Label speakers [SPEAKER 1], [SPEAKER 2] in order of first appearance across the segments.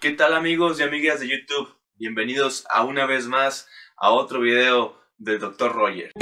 [SPEAKER 1] ¿Qué tal amigos y amigas de YouTube? Bienvenidos a una vez más a otro video del Dr. Roger.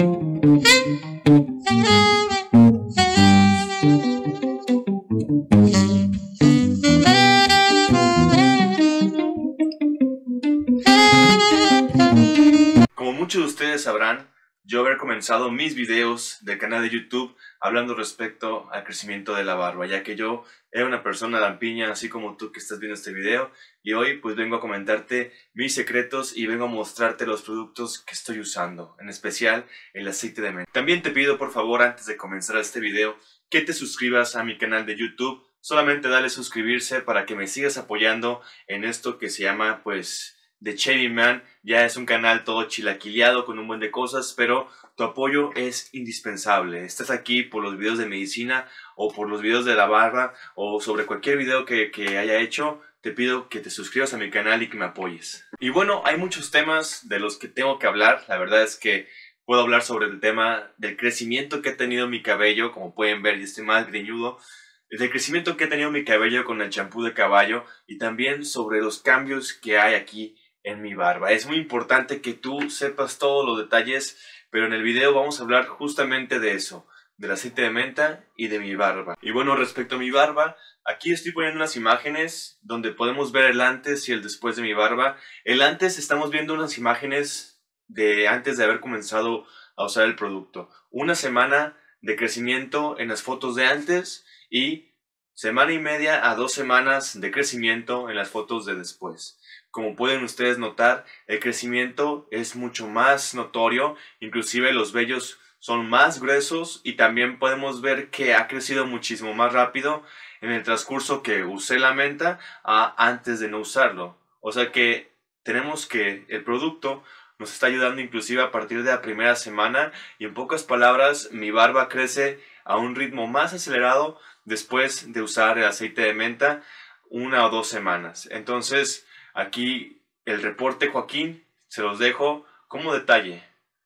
[SPEAKER 1] Como muchos de ustedes sabrán, yo haber comenzado mis videos del canal de YouTube hablando respecto al crecimiento de la barba, ya que yo era una persona lampiña, así como tú que estás viendo este video, y hoy pues vengo a comentarte mis secretos y vengo a mostrarte los productos que estoy usando, en especial el aceite de menta. También te pido por favor, antes de comenzar este video, que te suscribas a mi canal de YouTube. Solamente dale suscribirse para que me sigas apoyando en esto que se llama pues The Shaving Man. Ya es un canal todo chilaquileado con un buen de cosas, pero tu apoyo es indispensable. Estás aquí por los videos de medicina o por los videos de la barba o sobre cualquier video que haya hecho. Te pido que te suscribas a mi canal y que me apoyes. Y bueno, hay muchos temas de los que tengo que hablar. La verdad es que puedo hablar sobre el tema del crecimiento que ha tenido mi cabello. Como pueden ver, ya estoy más greñudo. Del crecimiento que ha tenido mi cabello con el champú de caballo. Y también sobre los cambios que hay aquí en mi barba. Es muy importante que tú sepas todos los detalles, pero en el video vamos a hablar justamente de eso, del aceite de menta y de mi barba. Y bueno, respecto a mi barba, aquí estoy poniendo unas imágenes donde podemos ver el antes y el después de mi barba. El antes, estamos viendo unas imágenes de antes de haber comenzado a usar el producto. Una semana de crecimiento en las fotos de antes y semana y media a 2 semanas de crecimiento en las fotos de después. Como pueden ustedes notar, el crecimiento es mucho más notorio, inclusive los vellos son más gruesos y también podemos ver que ha crecido muchísimo más rápido en el transcurso que usé la menta antes de no usarlo. O sea que tenemos que el producto nos está ayudando inclusive a partir de la primera semana y en pocas palabras mi barba crece a un ritmo más acelerado después de usar el aceite de menta 1 o 2 semanas. Entonces, aquí el reporte, Joaquín, se los dejo como detalle.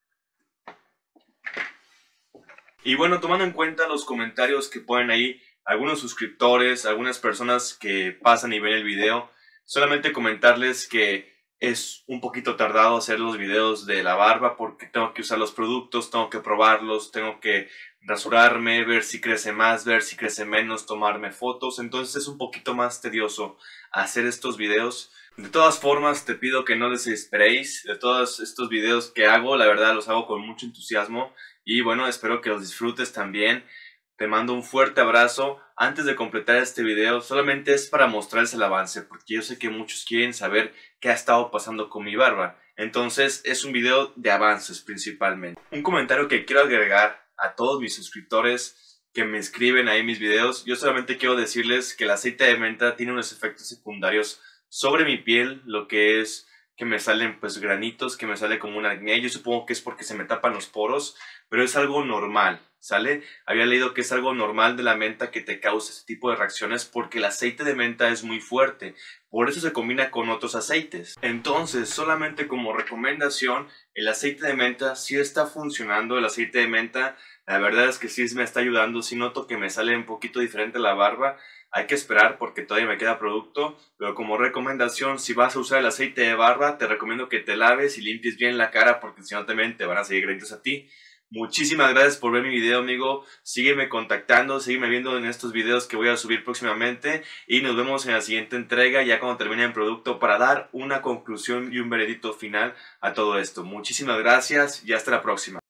[SPEAKER 1] Y bueno, tomando en cuenta los comentarios que ponen ahí algunos suscriptores, algunas personas que pasan y ven el video, solamente comentarles que es un poquito tardado hacer los videos de la barba porque tengo que usar los productos, tengo que probarlos, tengo que rasurarme, ver si crece más, ver si crece menos, tomarme fotos. Entonces es un poquito más tedioso hacer estos videos. De todas formas, te pido que no desesperéis de todos estos videos que hago. La verdad, los hago con mucho entusiasmo. Y bueno, espero que los disfrutes también. Te mando un fuerte abrazo. Antes de completar este video, solamente es para mostrarles el avance, porque yo sé que muchos quieren saber qué ha estado pasando con mi barba. Entonces, es un video de avances principalmente. Un comentario que quiero agregar a todos mis suscriptores que me escriben ahí en mis videos. Yo solamente quiero decirles que el aceite de menta tiene unos efectos secundarios sobre mi piel, lo que es que me salen pues granitos, que me sale como una acné. Yo supongo que es porque se me tapan los poros, pero es algo normal, ¿sale? Había leído que es algo normal de la menta que te causa este tipo de reacciones porque el aceite de menta es muy fuerte, por eso se combina con otros aceites. Entonces, solamente como recomendación, el aceite de menta sí está funcionando. El aceite de menta, la verdad es que sí me está ayudando. Sí noto que me sale un poquito diferente la barba. Hay que esperar porque todavía me queda producto, pero como recomendación, si vas a usar el aceite de barba, te recomiendo que te laves y limpies bien la cara porque si no también te van a seguir granitos a ti. Muchísimas gracias por ver mi video, amigo. Sígueme contactando, sígueme viendo en estos videos que voy a subir próximamente y nos vemos en la siguiente entrega ya cuando termine el producto para dar una conclusión y un veredicto final a todo esto. Muchísimas gracias y hasta la próxima.